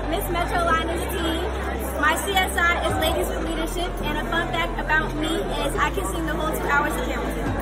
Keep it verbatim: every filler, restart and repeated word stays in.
Miss Metrolina's team. My C S I is Ladies with Leadership, and a fun fact about me is I can sing the whole two hours of Hamilton.